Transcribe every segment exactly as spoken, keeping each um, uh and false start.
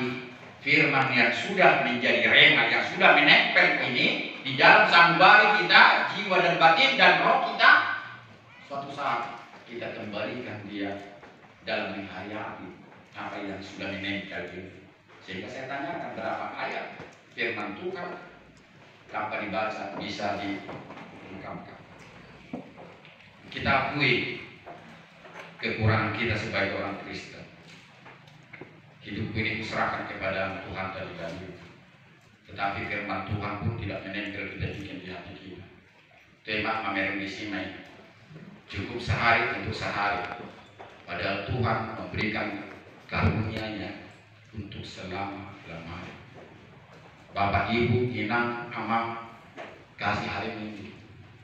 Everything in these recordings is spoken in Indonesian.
menikmati firman yang sudah menjadi rema, yang sudah menempel ini di dalam sanubari kita, jiwa dan batin dan roh kita, suatu saat kita kembalikan dia dalam menghayati apa yang sudah menempel ini. Sehingga saya tanyakan berapa ayat firman Tuhan tanpa dibaca bisa diungkapkan. Kita akui kekurangan kita sebagai orang Kristen. Hidup ini kuserahkan kepada Tuhan tadi tadi. Tetapi firman Tuhan pun tidak menempel kita bikin di hati kita. Tema Mameru di Sinai cukup sehari untuk sehari. Padahal Tuhan memberikan karunia-Nya untuk selama-lamanya. Bapak, Ibu, Inang, Amang, kasih hari Minggu.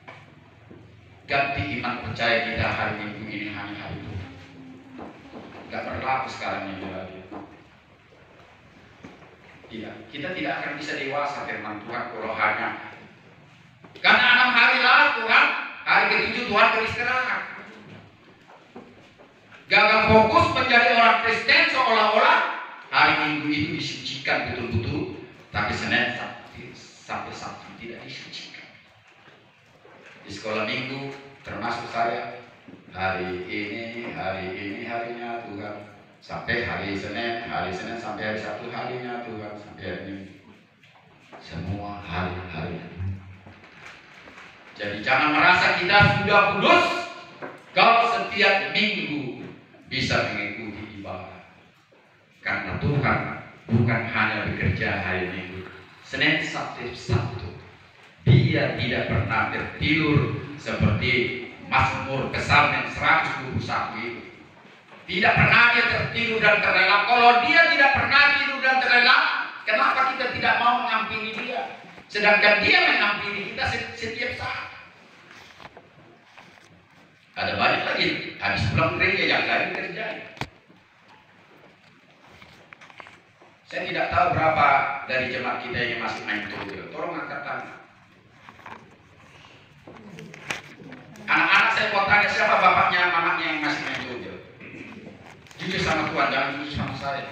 Ganti iman percaya kita hari Minggu ini hanya hari Tuhan. Gak berlaku sekarang ini lagi. Tidak, kita tidak akan bisa dewasa firman Tuhan kalau hanya karena enam hari lalu Tuhan, hari ketujuh Tuhan beristirahat. Gagal fokus menjadi orang Kristen seolah-olah hari Minggu itu disucikan betul-betul, tapi Senin sampai, sampai Sabtu tidak disucikan. Di sekolah Minggu termasuk saya, hari ini, hari ini harinya Tuhan. Sampai hari Senin, hari Senin sampai hari Sabtu harinya Tuhan, sampai hari Minggu. Semua hari-harinya. Jadi jangan merasa kita sudah kudus kalau setiap minggu bisa mengikuti ibadah. Karena Tuhan bukan hanya bekerja hari Minggu, Senin, Sabtu, Sabtu. Dia tidak pernah tertidur seperti Mazmur Psalm seratus dua puluh satu itu. Tidak pernah dia tertidur dan terlelap. Kalau dia tidak pernah tidur dan terlelap, kenapa kita tidak mau mengampuni dia? Sedangkan dia mengampuni kita setiap saat. Ada banyak lagi habis pulang gereja yang lain terjadi. Saya tidak tahu berapa dari jemaat kita yang masih main togel. Tolong angkat tangan. Anak-anak saya mau tanya siapa bapaknya, mamanya yang masih main togel. Jujur sama Tuhan, jangan jujur sama saya.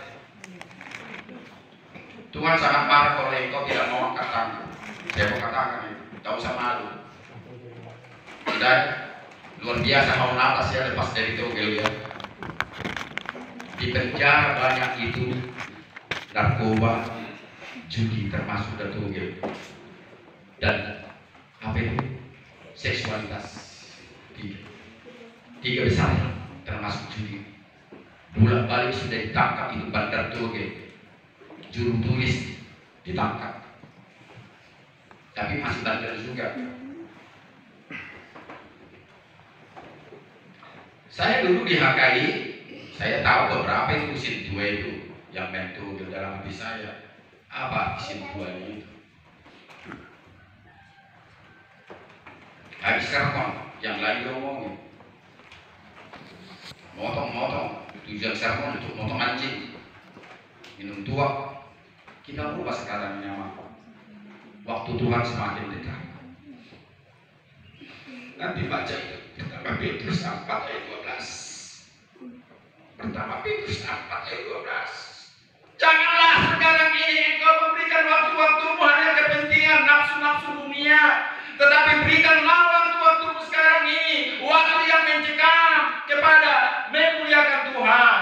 Tuhan sangat marah kalau engkau tidak mau angkat tangan. Saya mau katakan itu, tak usah malu. Tidak, luar biasa mau napas ya lepas dari togel ya. Di penjara banyak itu narkoba, judi termasuk dan togel. Dan apa itu? Seksualitas tiga, tiga besar termasuk judi. Bulan balik sudah ditangkap itu bandar togel, juru tulis ditangkap, tapi masih bandar juga. Saya dulu di H K I, saya tahu beberapa itu sin dua itu yang main togel dalam hati saya. Apa sin dua itu? Habis sermon, yang lain ngomongin, motong-motong. Tujuan sermon untuk motong anjing, minum tua. Kita berubah sekarang nyaman. Waktu Tuhan semakin dekat. Nanti baca itu pertama Petrus empat ayat dua belas. Pertama Petrus empat ayat dua belas. Janganlah sekarang ini engkau memberikan waktu-waktumu hanya kepentingan nafsu-nafsu dunia, tetapi berikanlah waktu-waktumu sekarang ini waktu yang mencekam kepada memuliakan Tuhan.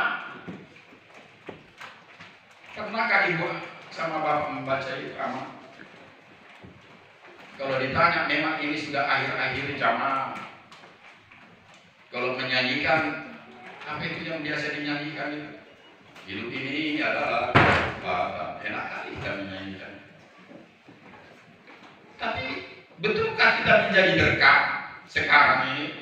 Pernahkah ibu sama bapak membaca itu amat? Kalau ditanya memang ini sudah akhir-akhir zaman. Kalau menyanyikan, apa itu yang biasa dinyanyikan itu? Hidup ini adalah apa? Enak kali kita menyanyikan. Tapi betulkah kita menjadi berkat sekarang ini?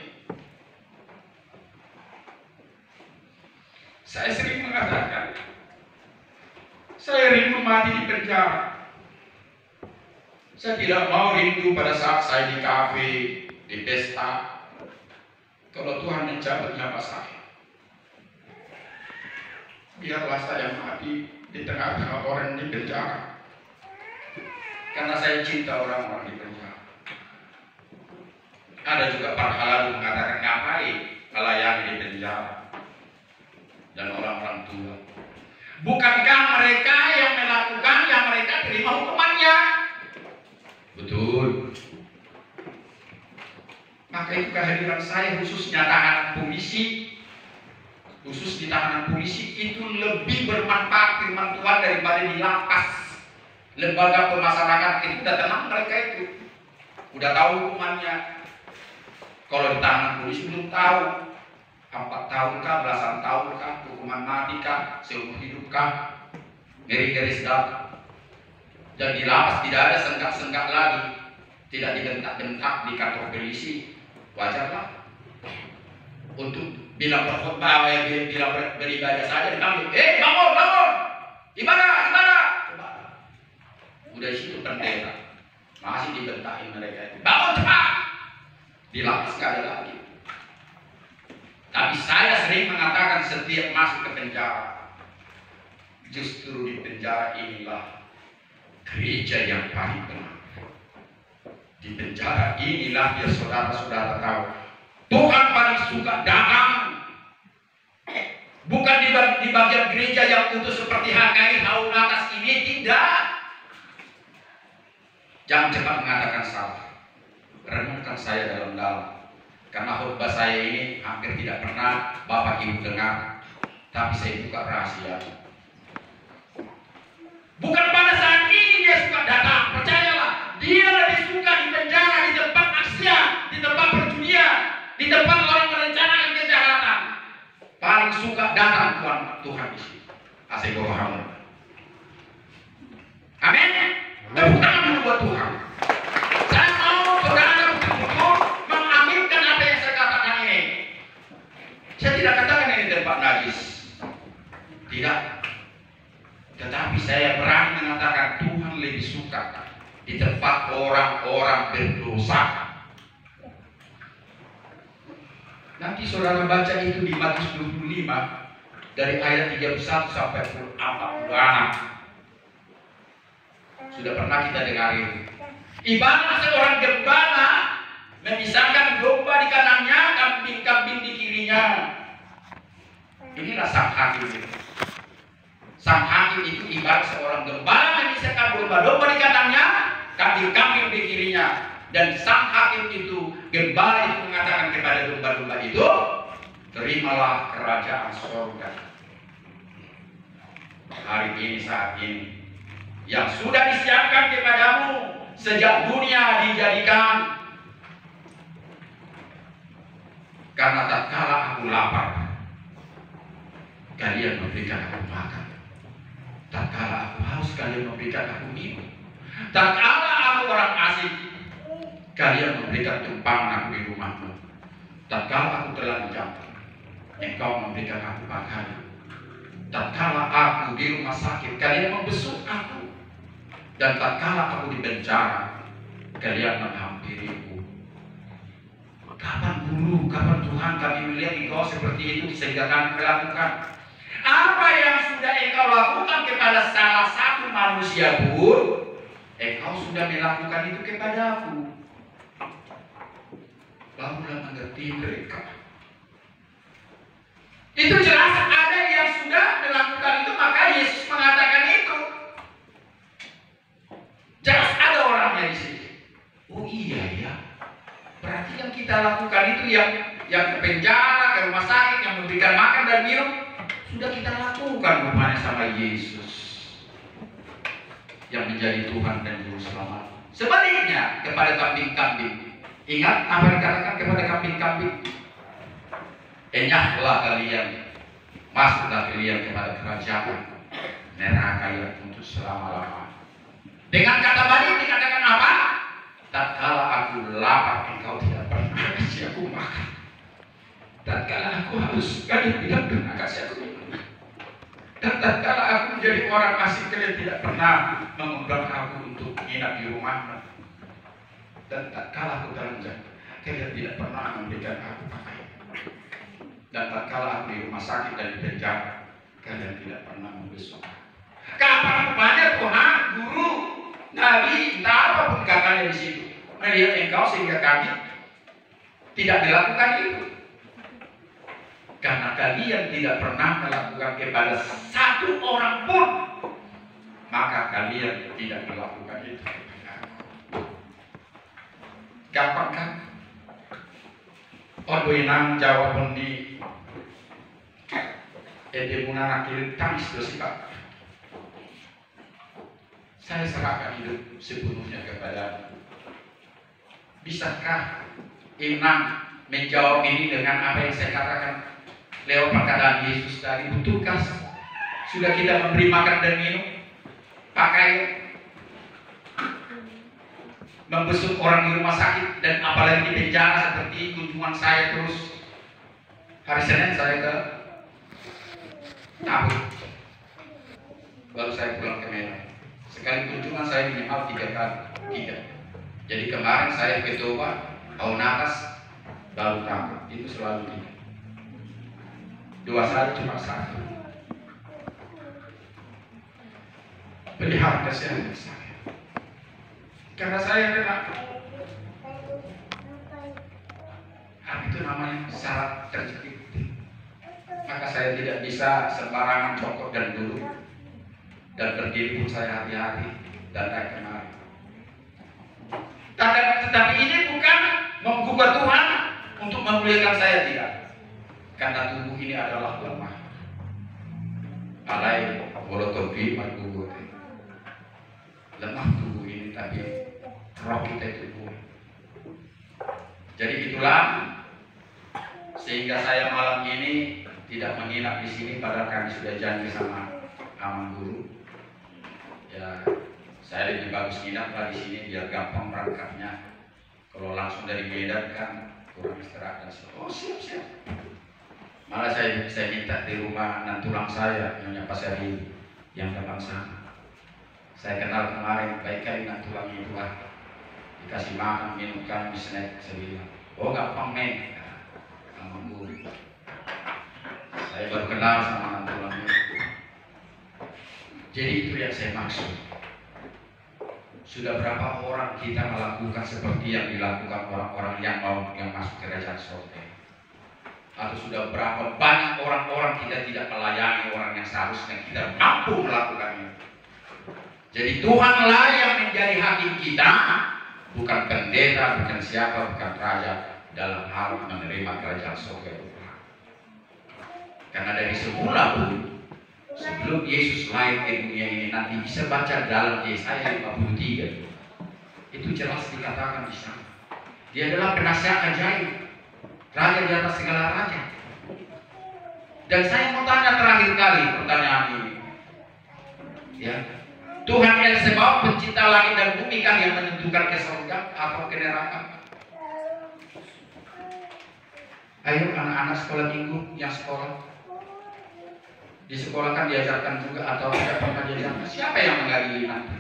Saya sering mengatakan, saya rindu mati di penjara. Saya tidak mau rindu pada saat saya di kafe, di pesta. Kalau Tuhan mencabut nyawa saya, biarlah saya mati di tengah-tengah orang di penjara. Karena saya cinta orang-orang di penjara. Ada juga para halalu mengatakan ngapain melayani di penjara dan orang-orang tua. Bukankah mereka Maka itu kehadiran saya khususnya tahanan polisi, khusus di tahanan polisi itu lebih bermanfaat firman Tuhan daripada di lapas. Lembaga pemasyarakatan itu udah tenang mereka itu, udah tahu hukumannya. Kalau di tahanan polisi belum tahu, empat tahun kah, belasan tahun kah, hukuman mati kah, seumur hidup kah, ngeri-ngeri sedap. Dan di lapas tidak ada senggak-senggak lagi, tidak dibentak-bentak di kantor polisi, wajarlah. Untuk bila berkhotbah, bila beribadah saja dipanggil, eh bangun, bangun, ibadah, ibadah. Udah situ pendeta, masih dibentakin mereka, bangun cepat. Di lapas gak ada lagi. Tapi saya sering mengatakan setiap masuk ke penjara, justru di penjara inilah gereja yang paling benar. Di penjara inilah biar saudara-saudara tahu Tuhan paling suka datang. Bukan di, di bagian gereja yang utuh seperti Hagai haun atas ini, tidak. Jangan cepat mengatakan salah. Renungkan saya dalam-dalam. Karena khotbah saya ini hampir tidak pernah Bapak Ibu dengar, tapi saya buka rahasia. Bukan pada saat ini dia suka datang, percayalah. Dia lebih suka di penjara, di tempat maksiat, di tempat perjudian, di tempat orang merencanakan kejahatan. Paling suka datang Tuhan Tuhan di sini. Asyik. Amin. Tepuk tangan dulu buat Tuhan. Saya mau saudara betul-betul mengaminkan apa yang saya katakan ini. Saya tidak katakan ini tempat najis, tidak. Tetapi saya berani mengatakan Tuhan lebih suka di tempat orang-orang berdosa. Nanti saudara baca itu di Matius dua puluh lima dari ayat tiga puluh satu sampai empat puluh enam. Sudah pernah kita dengar itu. Ibarat seorang gembala memisahkan domba di kanannya, kambing-kambing di kirinya. Inilah sang hakim itu. Sang hakim itu ibarat seorang gembala memisahkan domba-domba di kanannya, kambing-kambing di kirinya. Dan sang hakim itu, gembala itu mengatakan kepada domba-domba itu, terimalah kerajaan surga. Hari ini, saat ini, yang sudah disiapkan kepadamu sejak dunia dijadikan. Karena tatkala aku lapar, kalian memberikan aku makan. Tatkala aku haus, kalian memberikan aku minum. Tatkala aku orang asing, kalian memberikan tumpangan aku di rumahmu. Tatkala aku telanjang, engkau memberikan aku pakaian. Tatkala aku di rumah sakit, kalian membesuk aku. Dan tatkala aku di penjara, kalian menghampiriku. Kapan guru, kapan Tuhan kami melihat engkau seperti itu sehingga kami melakukan? Apa yang sudah engkau lakukan kepada salah satu manusia pun, engkau sudah melakukan itu kepada aku. Barulah mengerti mereka. Itu jelas ada yang sudah melakukan itu, maka Yesus mengatakan itu. Jelas ada orangnya di sini. Oh iya ya. Berarti yang kita lakukan itu yang yang ke penjara, ke rumah sakit, yang memberikan makan dan minum, sudah kita lakukan rupanya sama Yesus yang menjadi Tuhan dan Juru Selamat. Sebaliknya kepada kambing-kambing. Ingat apa yang dikatakan kepada kambing-kambing? Enyahlah kalian, masuklah kalian kepada kerajaan neraka yang untuk selama-lamanya. Dengan kata balik dikatakan apa? Tatkala aku lapar, engkau tidak pernah kasih aku makan. Tatkala aku haus, kalian tidak pernah kasih aku minum. Dan tatkala aku menjadi orang asing, kalian tidak pernah mengundang aku untuk menginap di rumahmu. Dan tatkala aku telanjang, kalian tidak pernah memberikan aku pakaian. Dan tatkala aku di rumah sakit dan di penjara, kalian tidak pernah membesuk. Kapan rupanya Tuhan, guru, nabi, entah apapun katanya di situ, melihat engkau sehingga kami tidak melakukan itu. Karena kalian tidak pernah melakukan kepada satu orang pun, maka kalian tidak melakukan itu. Gampang kan? Ika buenang jawab di ede munana kiri tangis dosi Pak. Saya serahkan hidup sepenuhnya kepada. Bisakah Inang menjawab ini dengan apa yang saya katakan lewat perkataan Yesus tadi? Betulkah sudah kita memberi makan dan minum, pakai, membesuk orang di rumah sakit, dan apalagi di penjara seperti kunjungan saya terus hari Senin saya ke Tabuk, baru saya pulang ke Medan. Sekali kunjungan saya minimal tiga kali, tiga. Jadi kemarin saya ke Toba, tahun atas, baru Tabuk, itu selalu tiga. Dua saat cuma satu. Pelihara kesehatan saya. Karena saya kena apa itu namanya syarat terjepit, maka saya tidak bisa sembarangan cokok dan duduk, dan berdiri pun saya hati-hati dan naik kemari. Tetapi ini bukan menggugah Tuhan untuk memuliakan saya, tidak, karena tubuh ini adalah lemah. Alai walaupun gugur lemah tubuh ini, tapi roh kita itu kuat. Jadi itulah sehingga saya malam ini tidak menginap di sini, padahal kami sudah janji sama Aman Guru. Ya, saya lebih bagus nginap lah di sini biar gampang berangkatnya. Kalau langsung dari Medan kan kurang istirahat dan oh siap siap. Malah saya saya minta di rumah nantulang saya Nyonya Pasari yang depan sana. Saya kenal kemarin, baik kali nantulang itu ah. Dikasih makan, minum kan, snack, saya bilang, oh gampang men, Aman Guru. Saya baru kenal sama nantulang itu. Jadi itu yang saya maksud. Sudah berapa orang kita melakukan seperti yang dilakukan orang-orang yang mau yang masuk kerajaan surga? Atau sudah berapa banyak orang-orang kita tidak melayani orang yang seharusnya kita mampu melakukannya? Jadi Tuhanlah yang menjadi hakim kita, bukan pendeta, bukan siapa, bukan raja dalam hal menerima kerajaan surga itu. Karena dari semula pun, sebelum Yesus lahir ke dunia ini, nanti bisa baca dalam Yesaya lima puluh tiga, itu jelas dikatakan di sana. Dia adalah penasihat ajaib, raja di atas segala raja. Dan saya mau tanya terakhir kali pertanyaan ini, ya, Tuhan El Sebaot pencipta langit dan bumi kan yang menentukan ke surga atau ke neraka? Ayo anak-anak sekolah minggu yang sekolah, di sekolah kan diajarkan juga atau tidak pernah diajarkan, siapa yang mengadili nanti?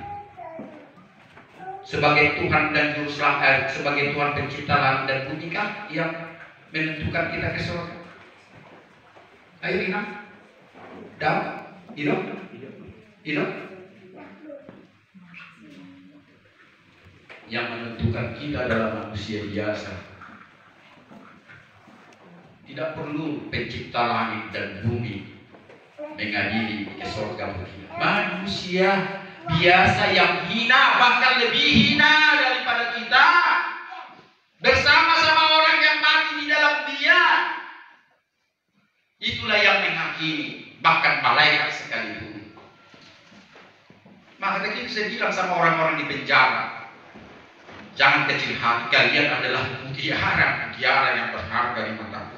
Sebagai Tuhan dan Juru Selamat, sebagai Tuhan pencipta langit dan bumi kan yang menentukan kita ke surga. Ayo ingat, Dam, hidup, hidup. Yang menentukan kita adalah manusia biasa. Tidak perlu pencipta langit dan bumi mengadili ke surga begini. Manusia biasa yang hina, bahkan lebih hina daripada kita, bersama-sama orang yang mati di dalam dia, itulah yang menghakimi, bahkan malaikat sekalipun. Maka tadi saya bilang sama orang-orang di penjara, jangan kecil hati, kalian adalah mutiara, mutiara yang berharga di mata Tuhan.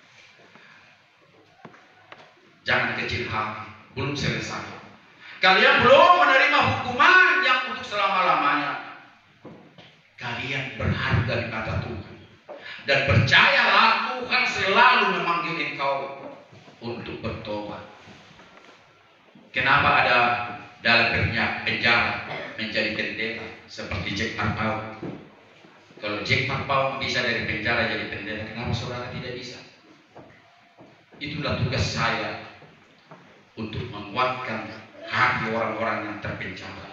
Jangan kecil hati, belum selesai. Kalian belum menerima hukuman yang untuk selama-lamanya. Kalian berharga di mata Tuhan. Dan percayalah, Tuhan selalu memanggil engkau untuk bertobat. Kenapa ada dalam penjara menjadi pendeta seperti Jack Parpau? Kalau Jack Parpau bisa dari penjara jadi pendeta, kenapa saudara tidak bisa? Itulah tugas saya, untuk menguatkan hati orang-orang yang terpenjara,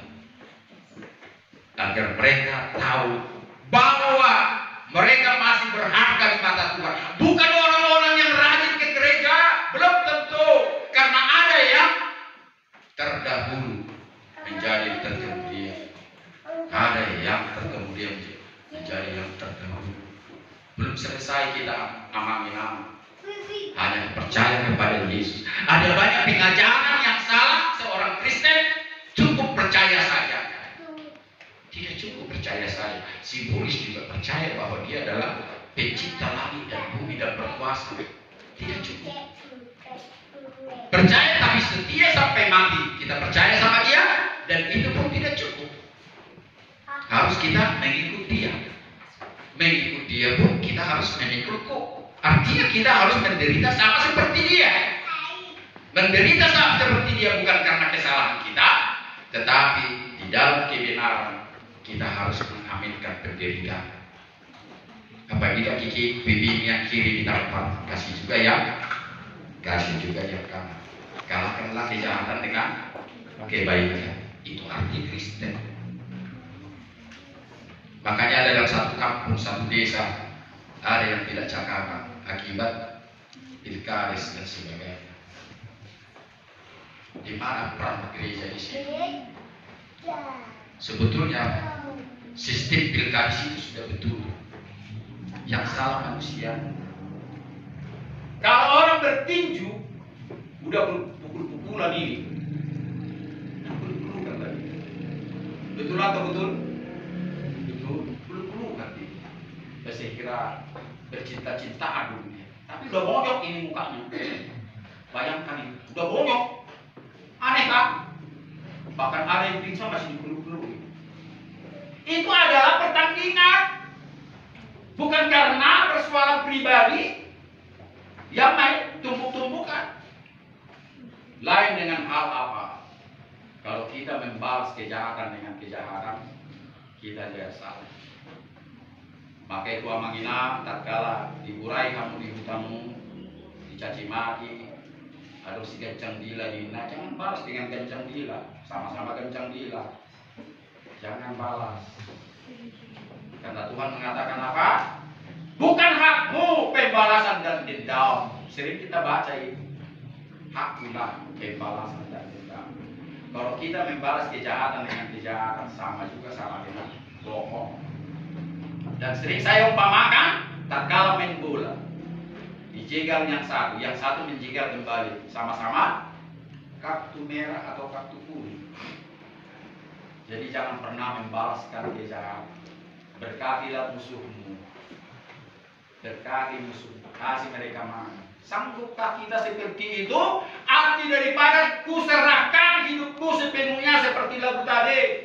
agar mereka tahu bahwa mereka masih berharga di mata Tuhan. Bukan orang-orang yang rajin ke gereja, belum tentu, karena ada yang terdahulu menjadi terkemudian, ada yang terkemudian menjadi yang terdahulu. Belum selesai kita amami nama. Hanya percaya kepada Yesus. Ada banyak pengajaran yang salah. Seorang Kristen cukup percaya saja. Tidak cukup percaya saja. Simbolis juga percaya bahwa dia adalah pencipta langit dan bumi dan berkuasa. Tidak cukup. Percaya tapi setia sampai mati. Kita percaya sama dia, dan itu pun tidak cukup. Harus kita mengikut dia. Mengikut dia pun kita harus memikul kok. Artinya kita harus menderita sama seperti dia. Menderita sama seperti dia bukan karena kesalahan kita, tetapi di dalam kebenaran kita harus mengaminkan penderitaan. Apabila gigi pipi yang kiri ditampar, kasih juga yang kasih juga yang kanan. Kalahkanlah kejahatan dengan kebaikan. Itu arti Kristen. Makanya dalam satu kampung, satu desa, ada yang tidak cakapan akibat pilkades dan sebagainya. Di mana peran gereja di sini? Sebetulnya sistem pilkades itu sudah betul. Yang salah manusia. Kalau orang bertinju, udah pukul-pukulan ini, pukul-pukulan tadi. Betul atau betul? Betul, pukul-pukulan ini. Saya kira bercinta-cintaan dunia. Tapi udah bonyok ini mukanya. Bayangkan ini, udah bonyok. Aneh kan? Bahkan ada yang pingsan masih dipeluk-peluk. Itu adalah pertandingan. Bukan karena persoalan pribadi yang main tumpuk-tumpukan. Lain dengan hal apa? Kalau kita membalas kejahatan dengan kejahatan, kita tidak salah. Maka itu amangina tatkala diburai kamu di hutamu, dicaci maki, atau si kencang dila dina, jangan balas dengan kencang dila, sama-sama kencang dila. Jangan balas. Karena Tuhan mengatakan apa? Bukan hakmu pembalasan dan dendam. Sering kita baca itu. Haklah pembalasan dan dendam. Kalau kita membalas kejahatan dengan kejahatan, sama juga sama dengan bohong. Dan sering saya umpamakan, tatkala main bola, dijegal yang satu, yang satu menjegal kembali, sama-sama kartu merah atau kartu kuning. Jadi jangan pernah membalaskan kejahatan. Berkatilah musuhmu, berkati musuh, kasih mereka makan. Sanggupkah kita seperti itu? Arti daripada kuserahkan hidupku sepenuhnya seperti lagu tadi.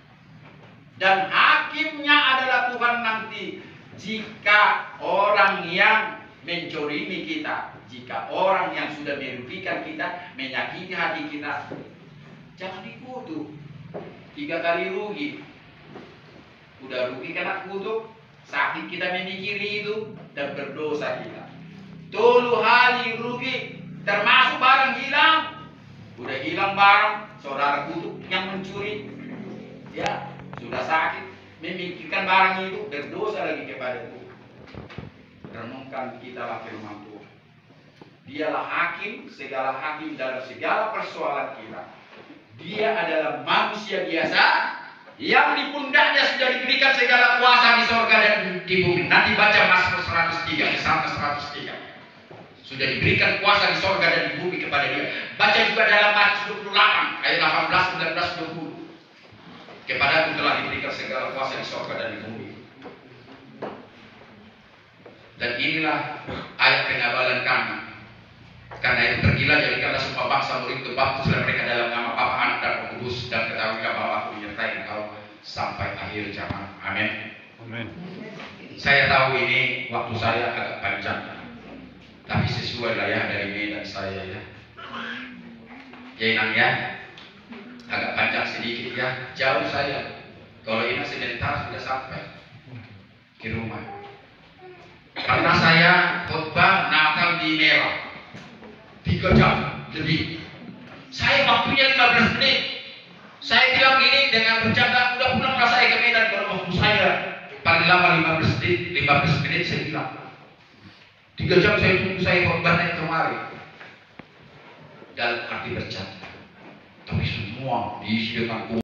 Dan hakimnya adalah Tuhan nanti. Jika orang yang mencorimi kita, jika orang yang sudah merugikan kita, menyakiti hati kita, jangan dikutuk. Tiga kali rugi. Udah rugi kena kutuk, sakit kita memikiri itu, dan berdosa kita. Tulu hari rugi, termasuk barang hilang. Udah hilang barang, saudara kutuk yang mencuri, ya sudah sakit, memikirkan barang itu, berdosa lagi kepada Tuhan. Renungkan kita lah firman Tuhan. Dialah hakim, segala hakim dalam segala persoalan kita. Dia adalah manusia biasa yang di pundaknya sudah diberikan segala kuasa di sorga dan di bumi. Nanti baca Mazmur seratus tiga, Psalm seratus tiga. Sudah diberikan kuasa di sorga dan di bumi kepada dia. Baca juga dalam Matius dua puluh delapan, ayat delapan belas, sembilan belas, dua puluh. Kepada aku telah diberikan segala kuasa di sorga dan di bumi. Dan inilah ayat pengabalan kami. Karena itu pergilah, jadikanlah semua bangsa murid baptislah mereka dalam nama Bapa, Anak dan Roh Kudus, dan ketahuilah bahwa aku menyertai engkau sampai akhir zaman. Amin. Amin. Saya tahu ini waktu saya agak panjang, tapi sesuai lah ya dari medan saya ya. Ya Inang ya, agak panjang sedikit ya, jauh saya. Kalau ini sebentar sudah sampai ke rumah. Karena saya khotbah Natal di Merah tiga jam lebih. Saya waktunya lima belas menit. Saya bilang ini dengan bercanda, udah pulanglah saya ke Medan. Kalau waktu saya paling lama lima belas menit, lima belas menit saya bilang. Tiga jam saya tunggu saya khotbah naik kemari. Dalam arti bercanda. Tapi semua diisi dengan